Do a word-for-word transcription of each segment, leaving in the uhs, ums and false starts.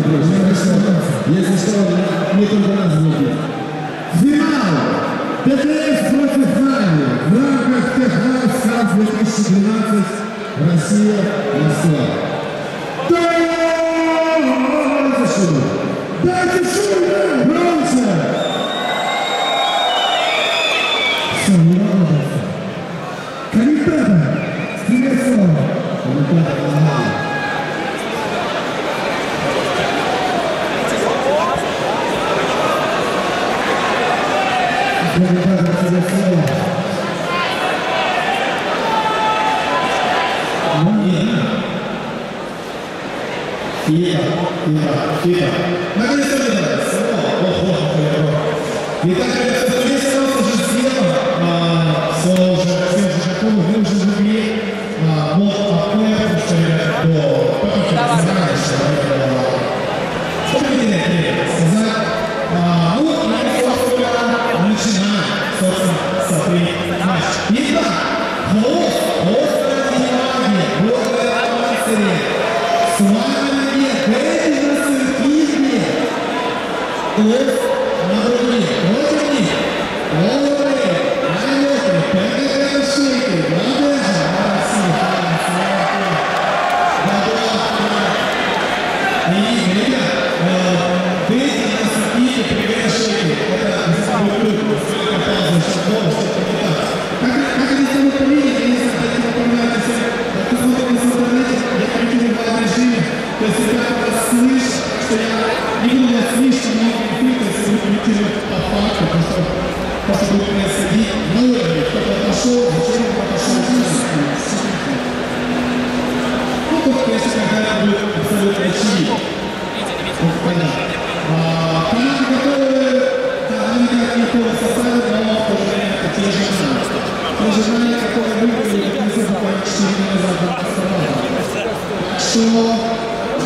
Если что, не только нас будет. Финал! ТТС против Нави. В рамках Технайт Скаут две тысячи двенадцать. Россия, Москва. Дайте шум! Дайте шум! Громче! Все, не работает. Комментатор! Стреляй слово! Комментатор, ага. Комментатор, тебе слово. Тихо, тихо, тихо. Наконец-то выдалось. Итак, здесь сразу же сделано. Все уже, все уже Жакова, вы уже выбили. Вот, АП, что я до... Давай. Что вы хотели сказать? Ну, я начинаем, собственно, смотреть матч. Итак, хвост, хвост, внимание, благодаря мастери. С вами эти насыпки, хвост на другие, против них, головы, налеты, пятые шейки, надежда, и, ребят, эти насыпки, пятые шейки, это не самый крут, сколько паузы, шагов, что-то не так. Как они там поменяли, я не знаю, как они поменяли, кто смотрит на интернете, я хочу в этом режиме. То есть, ребята, слышь, что я не буду вас слишком много инфекций, если вы включили по факту, то, что будет происходить на уровне, кто-то отошел, зачем он отошел, ну, только, конечно, когда это будет абсолютно очевидно. Вот, понятно. Команды, которые, да, они никак не полно составят, но в то же время это те же знания. Те же знания, которые выиграли, это не за буквально четыре дня назад на Астана. Так что...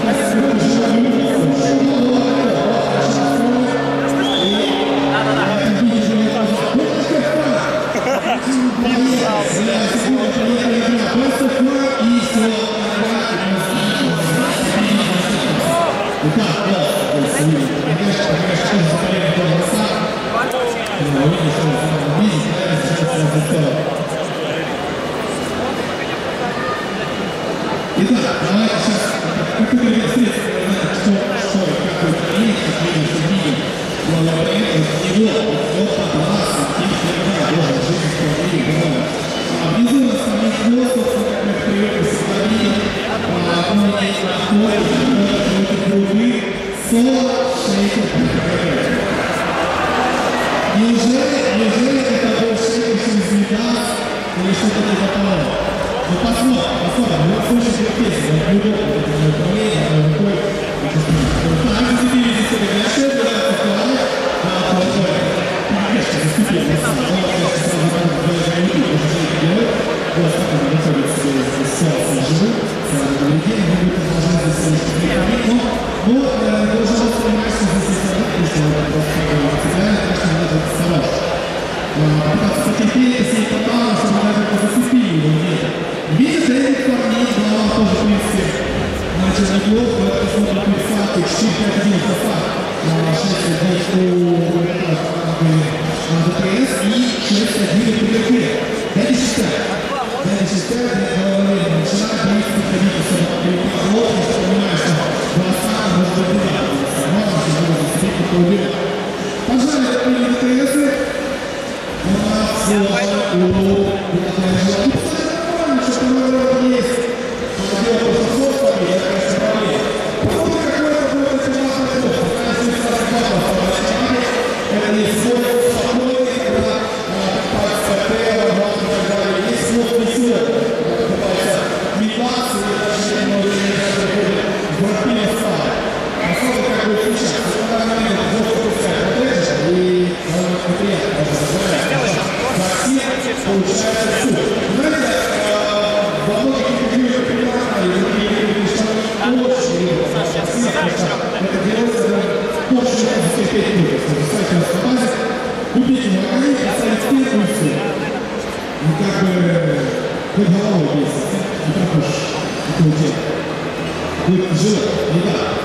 Итак, давайте сейчас, как вы говорите, что, что, как вы говорите, как вы видите, но проект его, вот так раз, и всегда должен жить в стране, говорят. Внизу на самих хвостов, как мы привыкли говорили, одно есть такое, что другие, сорок шейков проект. Неужели, неужели это больше шейков из Медас или что-то типа того? Ну посмотрим, посмотрим, мы слушаем песню, это неудобно, это не управление, это рукой. Так, вы видите, что это еще нравится планы, а плохой. Конечно, заступил на самом деле, что сразу надо даже не видеть, уже не делать. Вот так он находится здесь ситуация живут, сразу на людей, мы будем продолжать здесь слушать. Но, вы уже воспринимаете, что здесь есть события, что это просто цепляет, конечно, надо осторожно. Пытаться потерпеть, если не попало, чтобы мы даже зацепили его где-то. Видите, этих парней голова тоже, в принципе, начал неплохо, это посмотрим по факту, четыре пять один по факту. шесть один у АДПС и шесть один у ПДП. Дайте шестая. Дайте шестая, для головы начинает брать подходить, чтобы плохо, что понимаешь, что голоса может быть два. Можно, что будет застрелить, кто уверен. Пожалуйста, это АДПС. У нас у что вроде есть, что делать по сосудам, я, конечно, проблема. Посмотрим, какой это будет финальный ход. Пока не сразу попал, это не свой спокойный, когда пальцы Тера, Балту и так далее. Есть свой присыл, когда пытается метаться, и даже немного не приходит в графине стала. Посмотрим, как будет сейчас. Когда момент просто пускает протежа, и довольно неприятно даже забирать. Совсем получается суд. Знаете, во многих интервью прекрасно, и другие люди, что они очень любят. Это делается очень терпеть люди. Кстати, на базе купите магазин, поставить первую суд. Ну как бы хоть голову бесит, не пропустишь. Это у тебя. Будет тяжело, не так.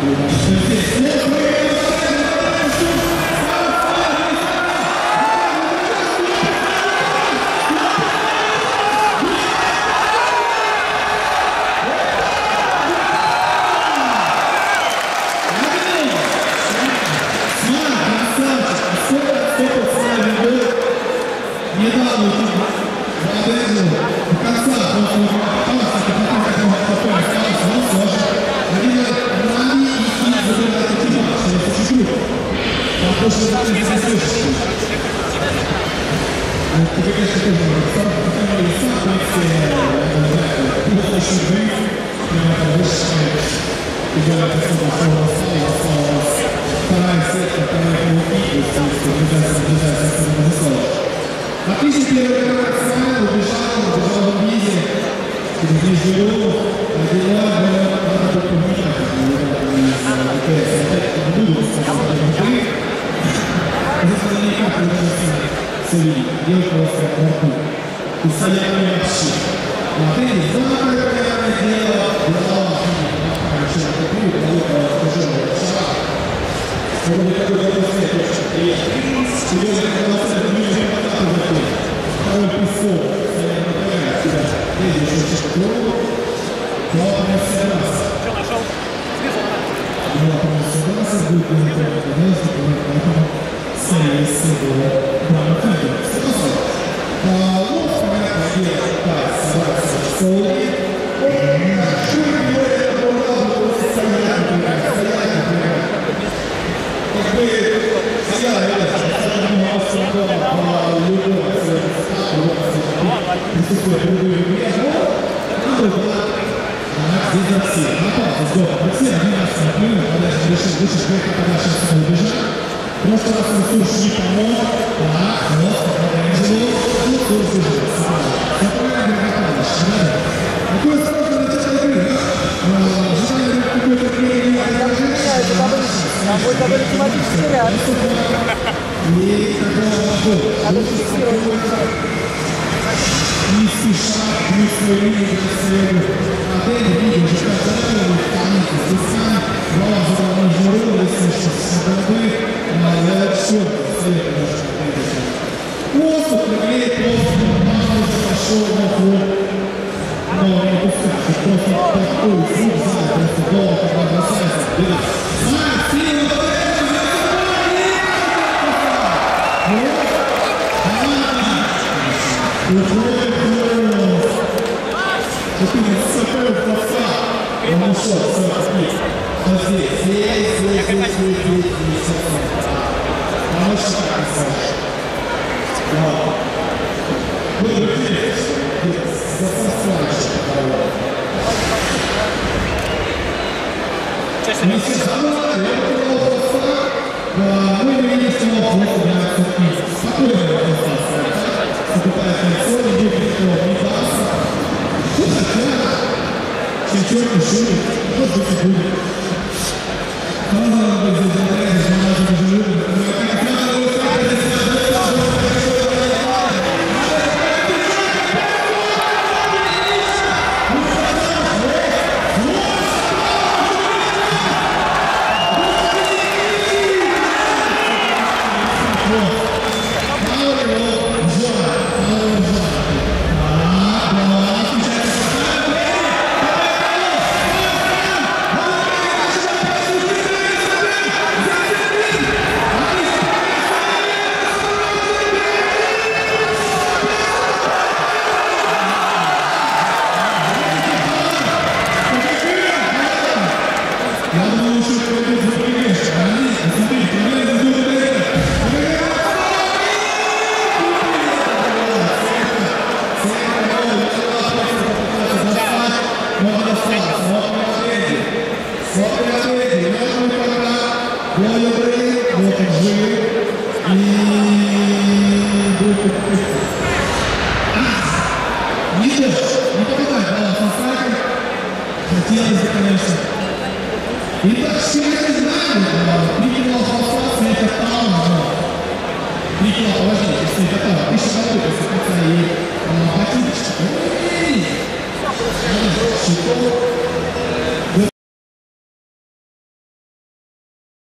Ficou